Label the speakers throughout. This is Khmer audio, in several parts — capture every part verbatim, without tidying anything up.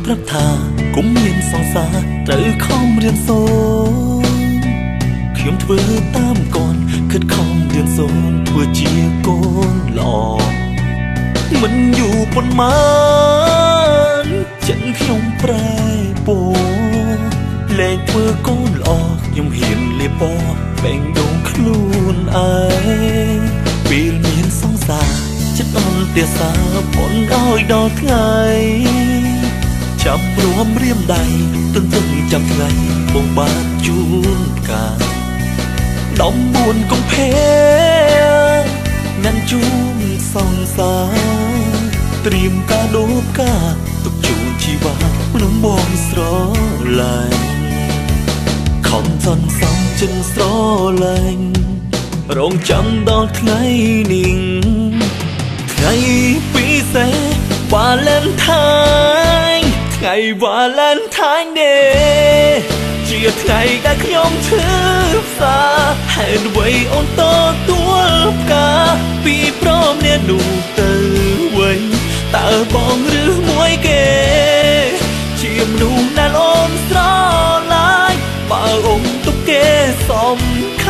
Speaker 1: ប្រាប់ថាគុំមានសង្សារត្រូវខំរៀនសូត្រខ្ញុំធ្វើតាមកូនគិតខំរៀនសូត្រធ្វើជាកូនល្អមិនយូរប៉ុន្មានចិនខ្ញុំប្រែពណ៌លែងធ្វើកូនល្អខ្ញុំហ៊ានលៀបពណ៌បែងដងខ្លួនឯងពេលមានសង្សារចិត្តអន់ទាសាប៉ុនឲ្យដល់ថ្ងៃចាប់រួមរៀមដៃទន្ទឹងចាំថ្ងៃបងបានជូនកាដំបួនកុំភេណាន់ជូនសង្សារត្រៀមកាដូបកាទុកជូនជីវ៉ានឹងបងស្រឡាញ់ខំសន្សំចិនស្រឡាញ់រងចាំដល់ថ្ងៃនេះថ្ងៃពិសេស Valentine ថ្ងៃ Valentine Day ជាថ្ងៃដែលខ្ញុំឈឺផ្សាហេតុអ្វីអូនតទួលផ្កាពីព្រមអ្នកនោះទៅវិញតើបងឬមួយគេជាមនុស្សដែលអូនស្រឡាញ់បើអូនទុកគេសំ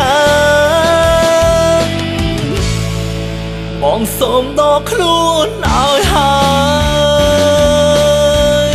Speaker 1: ខាន់បងសូមដល់ខ្លួនឲ្យហើយ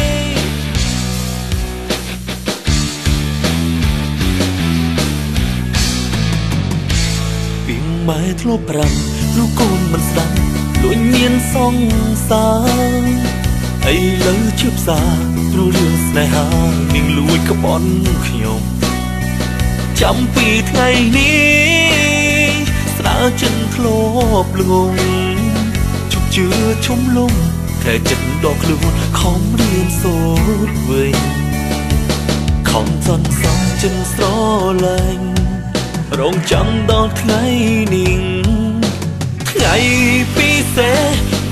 Speaker 1: ពីម៉ែធ្លាប់ប្រាំលូកូនមិនស្ដាប់លួចមានសង្សារឥឡូវជឿផ្សាព្រោះរឿងស្នេហានឹងលួចក្បន់ខ្ញុំចាំពីថ្ងៃនេះស្ដារចិនធ្លាប់ល្ងងជប់ជឿឈុំលំតែចិត្តដល់ខ្លួនខំរៀនសូត្រវិញខំសន្សំចិនស្រឡាញ់រងចាំដល់ថ្ងៃនេះថ្ងៃពិសេស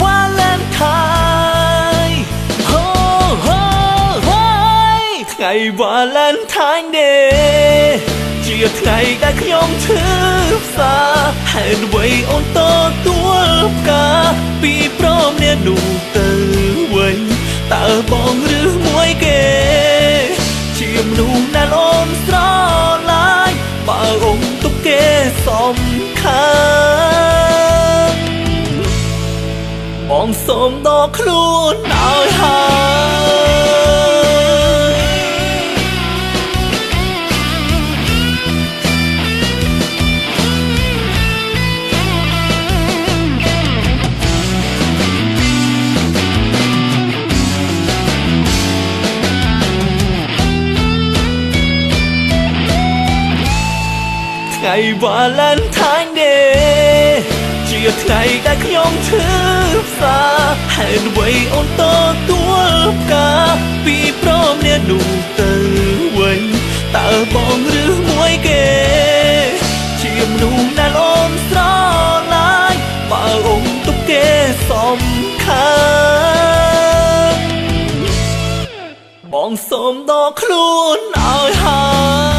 Speaker 1: Valentine ហូហូហូថ្ងៃ Valentine Day ជាថ្ងៃដែលខ្ញុំឈឺផ្សាហេតុអ្វីអូនតទួលផ្កាពីព្រមអ្នកនោះទៅវិញតើបងឬមួយគេជាមនុស្សដែលអូនស្រឡាញ់បើអូនទុកគេសំខាន់បងសូមដល់ខ្លួនឲ្យហើយថ្ងៃ Valentine Day ជាថ្ងៃដែលខ្ញុំឈឺផ្សាហេតុអ្វីអូនតទួលផ្កាពីព្រមអ្នកនោះទៅវិញតើបងឬមួយគេជាមនុស្សដែលអូនស្រឡាញ់បើអូនទុកគេសំខាន់បងសូមដល់ខ្លួនឲ្យហើយ